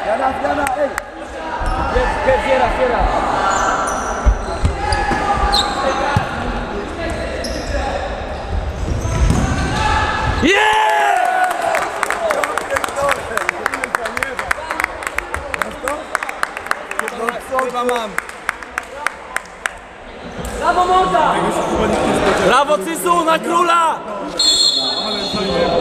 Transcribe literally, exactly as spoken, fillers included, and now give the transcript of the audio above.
Fiera, Fiera, ey! Jest, Fiera, Fiera! Chyba mam. Brawo, Monta! Brawo, Cysu, na króla!